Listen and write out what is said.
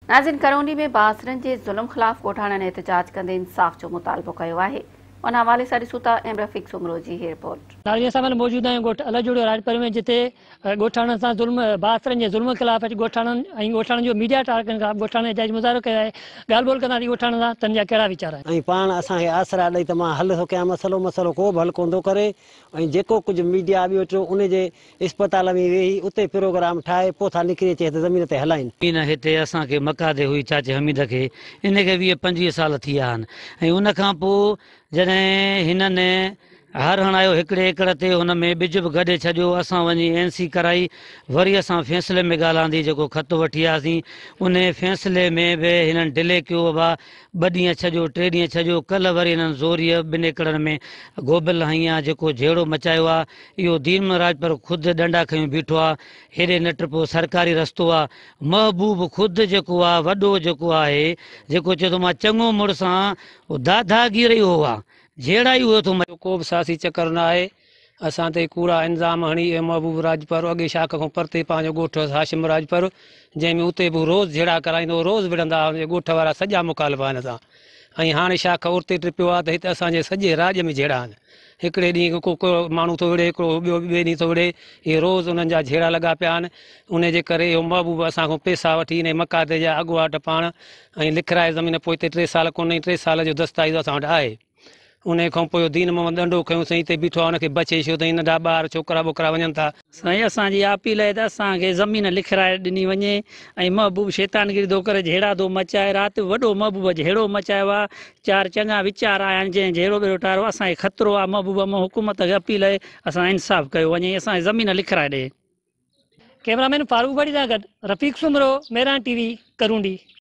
नाज़रीन, ڪرونڊي में बासरनि जे ज़ुल्म ख़िलाफ़ ॻोठाणनि एहतजाज कंदे इंसाफ़ जो मुतालबो कयो आहे। उन हवाले सां ॾिसूं था रफ़ीक सुमरो जी रिपोर्ट। मौजूद आहियूं अलजोड़ो राजपुर में, जिते ॻोठाणनि सां ज़ुल्म बासरनि जे ज़ुल्म ख़िलाफ़ ॻोठाणनि जो मीडिया टारकनि खां ॻोठाणे एहतजाज मुज़ाहिरो कयो आहे। ॻाल्हि ॿोल कंदासीं ॻोठाणनि सां, तव्हांजा कहिड़ा वीचार आहिनि? पाण असांखे आसरा ॾेई त मां हल थो कयां, मसलो को बि हल कोन थो करे। जेको कुझु मीडिया ॿियो चयो उन जे इस्पताल में वेही उते प्रोग्राम ठाहे पोइ था निकिरी अचे त ज़मीन ते हलाइनि। ज़मीन हिते असांखे मकादे हुई चाचे हमीद खे, इनखे 20-25 साल थी विया आहिनि। ऐं उन खां पोइ जॾहिं हिननि हर हणायो हिकिड़े एकड़ ते, हुन में ॿिज बि गॾे छॾियो। असां वञी NC कराई, वरी असां फ़ैसिले में ॻाल्हाईंदी जेको ख़त वठी आयासीं, उन फ़ैसिले में बि हिननि डिले कयो। 2 ॾींहं छॾियो, 3 ॾींहं छॾियो। कल्ह वरी हिननि ज़ोरीअ 2 एकड़नि में गोबिल हई आहे, जेको जहिड़ो मचायो आहे। इहो दीन राज पर ख़ुदि डंडा खयूं बीठो आहे। हेॾे नट पोइ सरकारी रस्तो आहे। महबूब ख़ुदि जेको आहे वॾो जेको आहे, जेको चए थो मां चङो मुड़ुसु आहियां, उहो दादागीरी हो आहे, जहिड़ा ई उहो थो। को बि सियासी चकर न आहे। असां ते कूड़ा इल्ज़ाम हणी महबूब राजपर अॻे शाख खां परते पंहिंजो ॻोठु हाशिम राजपर, जंहिंमें उते बि रोज़ जहिड़ा कराईंदो, रोज़ विढ़ंदा ॻोठ वारा सॼा मुखालिफ़ आहिनि असां। ऐं हाणे शाख उते टिपियो आहे त हिते असांजे सॼे राॼ में जहिड़ा आहिनि। हिकिड़े ॾींहुं को माण्हू थो विढ़े, हिकिड़ो ॿिए ॾींहुं थो विढ़े। इहे रोज़ उन्हनि जा जहिड़ा लॻा पिया आहिनि। उन जे करे इहो महबूब असांखां पैसा वठी इन मकादे जा अॻुवाट पाण ऐं लिखाए ज़मीन। पोइ हिते 3 साल कोन, 3 साल जो दस्तावेज़ असां वटि आहे। उन खां पोइ दीन मोहम्मद ॾंडो खयोंसीं, हिते बीठो आहे, हुनखे बचे छो अथई। नंढा ॿार छोकिरा ॿोकरा वञनि था। साईं, असांजी अपील आहे त असांखे ज़मीन लिखाए ॾिनी वञे ऐं महबूब शैतानगिरी थो करे, जहिड़ा थो मचाए। राति वॾो महबूब जहिड़ो मचायो आहे। 4 चङा वीचार आया आहिनि, जंहिं जहिड़ो ॿेड़ो ठाहियो। असांखे ख़तरो आहे महबूब में। हुकूमत खे अपील आहे असां इंसाफ़ कयो वञे, असांजी ज़मीन लिखाए ॾे। कैमरामैन फारूक बड़ी सां गॾु रफ़ीक सुमरो, मेरा TV, ڪرونڊي।